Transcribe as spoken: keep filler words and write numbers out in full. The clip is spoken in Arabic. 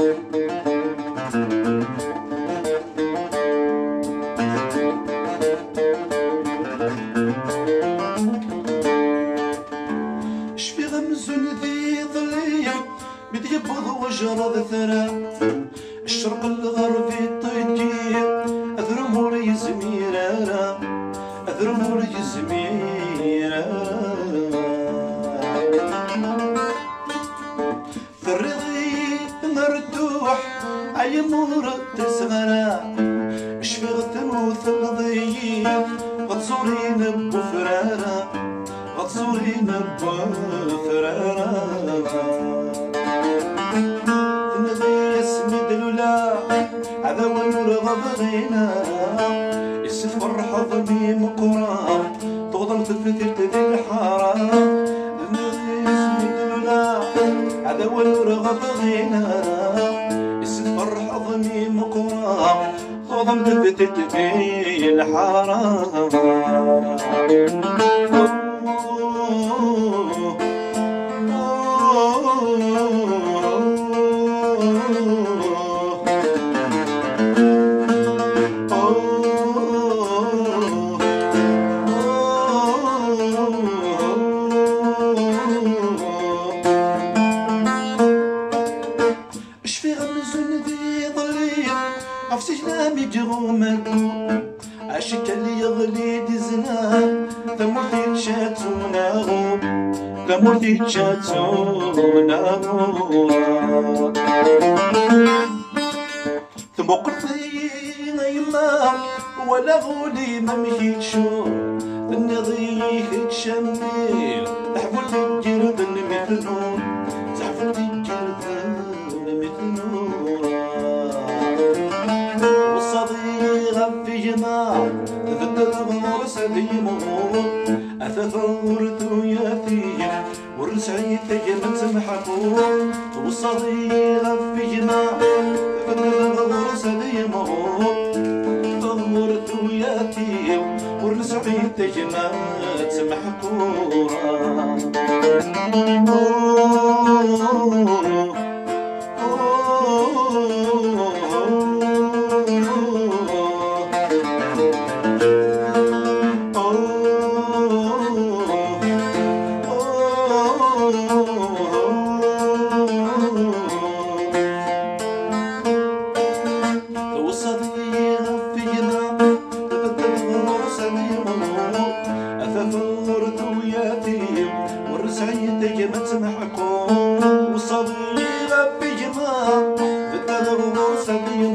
شفي غمزون ذي ظلية بدي يبض وجرد ثرى الشرق الغربي طيجي أذرمور يزميرا أذرمور يزميرا ثرغي مردوح عيمور تسغرا شفي غتموث الضيي غتصورين بفرارا غتصورين بفرارا نغي اسمي دلولا هذا ونرغب غينا يسفر حضني مقرا تغضم تفتت ذي الحارة نغي اسمي دلولا هذا ونرغب غينا يسفر حضني مقرا تغضم تفتت ذي الحارة شفي غمزون ذي ظلية عفسي جنامي جغومكو عاشق اللي يغلي دزنا ثمرتي تشاتوناغو ثمرتي تشاتوناغو ثم قرطي يما ولا غولي ما مشيتشو النضيك تشميل تحفل تجرد مثلو تحفل تجرد مثلو والصديق في جماع تفتت غمر سليمه أثثور ثياثيه والرسعي تجمت محفور والصديق في جماع تفتت غمر سليمه غمر ثياثيه والرسعي تجمت محفورا تجمت محكوم والصديق بجماع فتدغ صديق